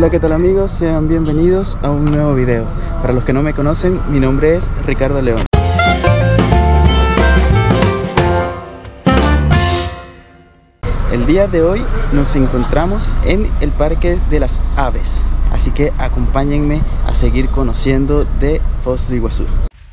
Hola, ¿qué tal amigos? Sean bienvenidos a un nuevo video. Para los que no me conocen, mi nombre es Ricardo León. El día de hoy nos encontramos en el Parque de las Aves, así que acompáñenme a seguir conociendo de Foz do Iguazú.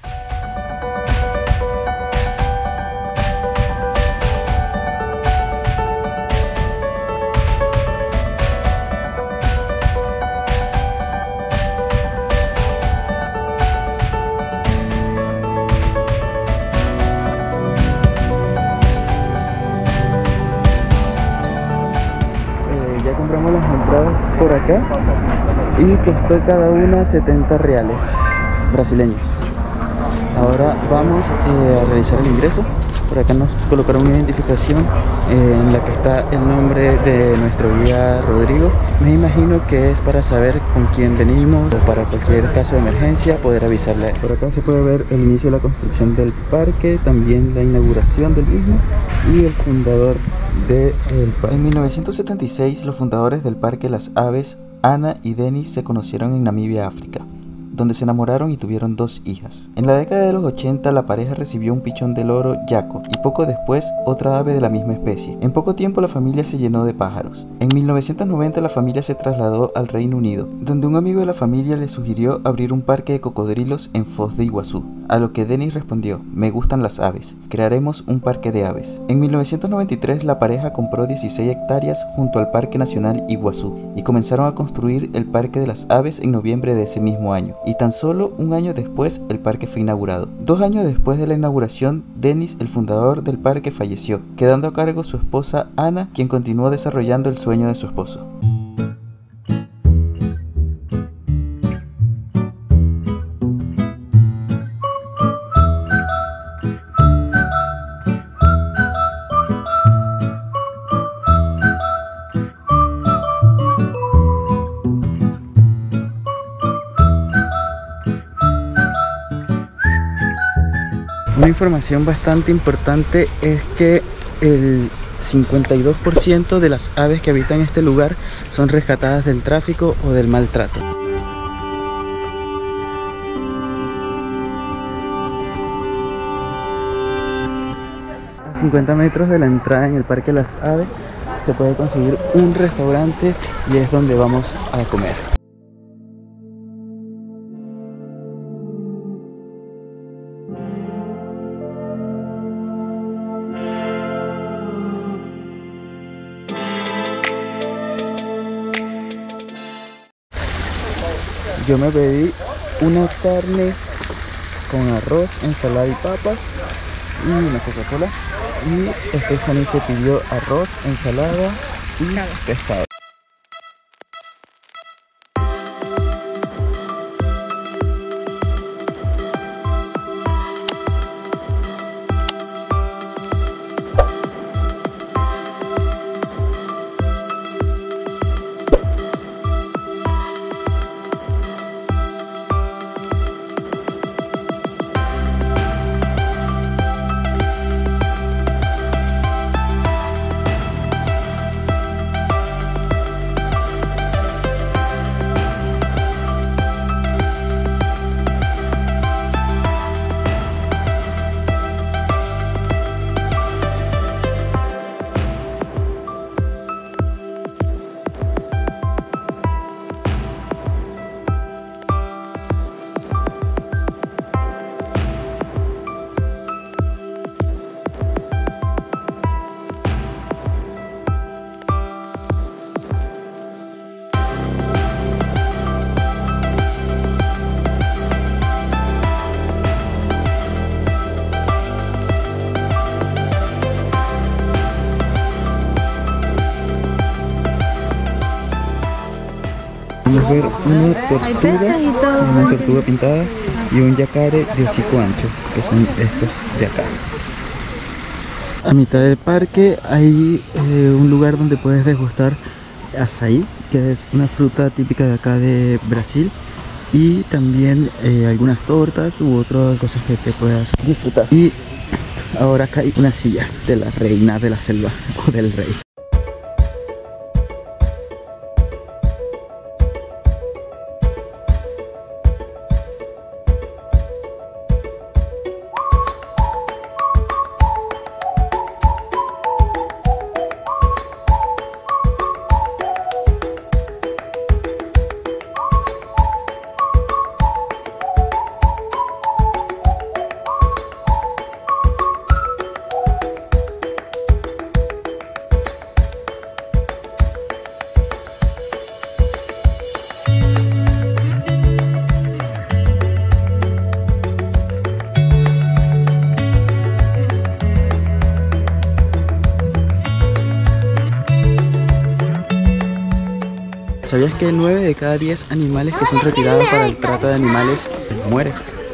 Ya compramos las entradas por acá y costó cada una 70 reales brasileños. Ahora vamos a realizar el ingreso. Por acá nos colocaron una identificación en la que está el nombre de nuestro guía Rodrigo. Me imagino que es para saber con quién venimos o para cualquier caso de emergencia poder avisarle. Por acá se puede ver el inicio de la construcción del parque, también la inauguración del mismo y el fundador del parque. En 1976 los fundadores del Parque Las Aves, Ana y Denis, se conocieron en Namibia, África, donde se enamoraron y tuvieron 2 hijas. En la década de los 80 la pareja recibió un pichón de loro, Yaco, y poco después otra ave de la misma especie. En poco tiempo la familia se llenó de pájaros. En 1990 la familia se trasladó al Reino Unido, donde un amigo de la familia le sugirió abrir un parque de cocodrilos en Foz do Iguazú, a lo que Denis respondió: me gustan las aves, crearemos un parque de aves. En 1993 la pareja compró 16 hectáreas junto al Parque Nacional Iguazú y comenzaron a construir el Parque de las Aves en noviembre de ese mismo año. Y tan solo un año después el parque fue inaugurado. 2 años después de la inauguración, Denis, el fundador del parque, falleció, quedando a cargo su esposa Ana, quien continuó desarrollando el sueño de su esposo. Una información bastante importante es que el 52% de las aves que habitan este lugar son rescatadas del tráfico o del maltrato. A 50 metros de la entrada en el Parque Las Aves se puede conseguir un restaurante y es donde vamos a comer. Yo me pedí una carne con arroz, ensalada y papas y una Coca-Cola. Y Stephanie se pidió arroz, ensalada y pescado. Vamos a ver una tortuga pintada y un yacare de hocico ancho, que son estos de acá. A mitad del parque hay un lugar donde puedes degustar açaí, que es una fruta típica de acá de Brasil, y también algunas tortas u otras cosas que te puedas disfrutar. Y ahora acá hay una silla de la reina de la selva o del rey. ¿Sabías que 9 de cada 10 animales que son retirados para el trato de animales mueren?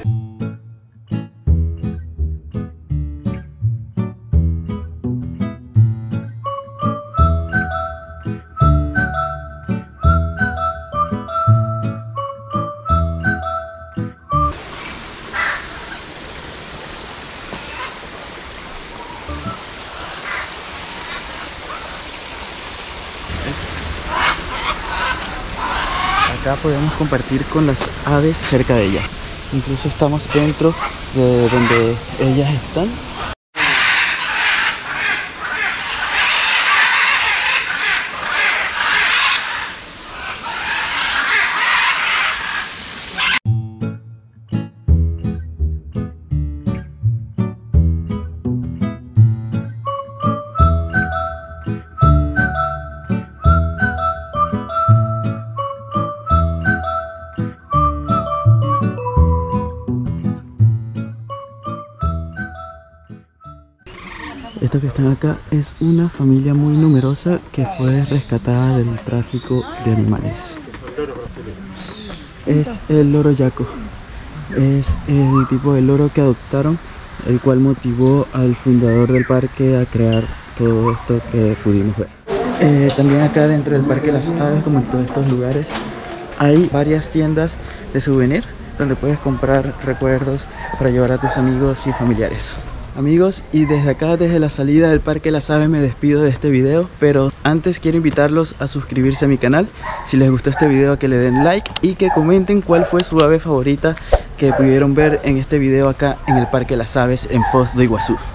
Acá podemos compartir con las aves cerca de ellas. Incluso estamos dentro de donde ellas están. Estos que están acá es una familia muy numerosa que fue rescatada del tráfico de animales. Es el loro yaco. Es el tipo de loro que adoptaron, el cual motivó al fundador del parque a crear todo esto que pudimos ver. También acá dentro del Parque Las Aves, como en todos estos lugares, hay varias tiendas de souvenir donde puedes comprar recuerdos para llevar a tus amigos y familiares. Amigos, y desde acá, desde la salida del Parque Las Aves, me despido de este video, pero antes quiero invitarlos a suscribirse a mi canal. Si les gustó este video, que le den like y que comenten cuál fue su ave favorita que pudieron ver en este video acá en el Parque Las Aves en Foz do Iguazú.